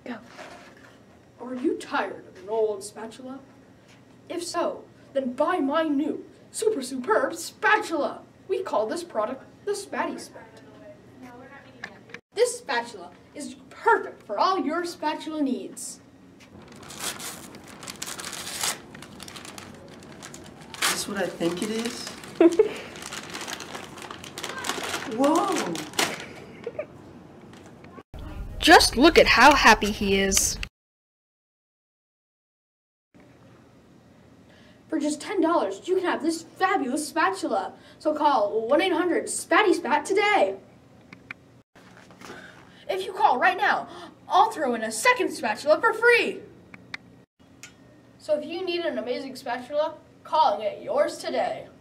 Go. Are you tired of an old spatula? If so, then buy my new superb spatula. We call this product the Spatty Spat. This spatula is perfect for all your spatula needs. Is this what I think it is? Whoa! Just look at how happy he is. For just $10, you can have this fabulous spatula. So call 1-800-SPATTY-SPAT today. If you call right now, I'll throw in a second spatula for free. So if you need an amazing spatula, call and get yours today.